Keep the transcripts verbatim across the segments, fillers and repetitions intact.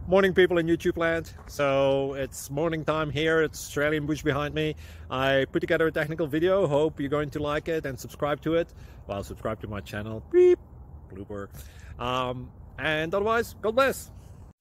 Morning, people in YouTube land. So it's morning time here. It's Australian bush behind me. I put together a technical video. Hope you're going to like it and subscribe to it. Well, subscribe to my channel. Beep, blooper. Um, and otherwise, God bless.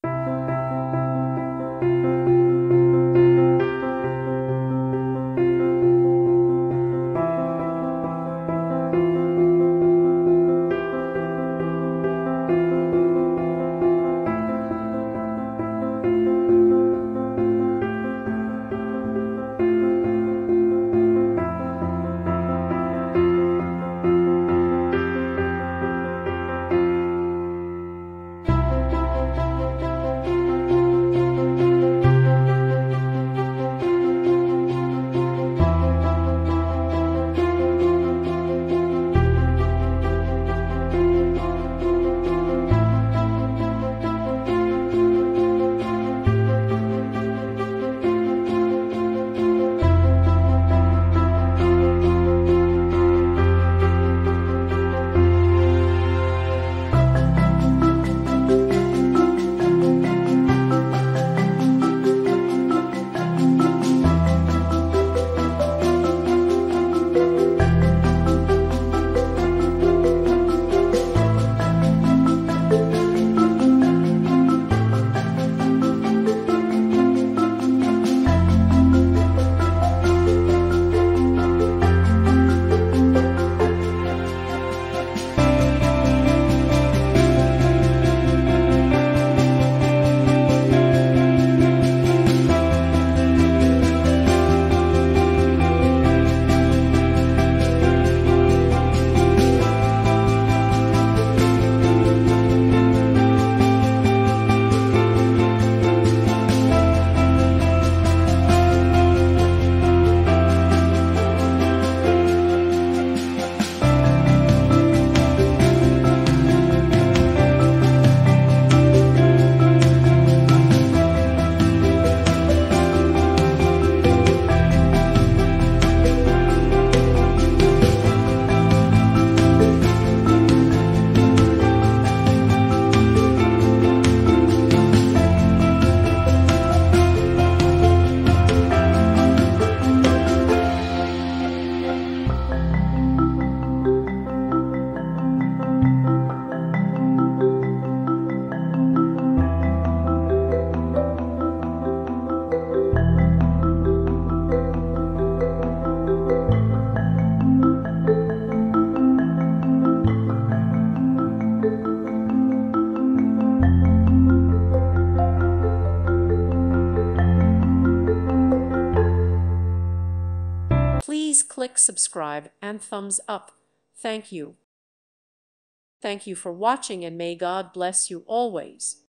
Please click subscribe and thumbs up. Thank you. Thank you for watching, and may God bless you always.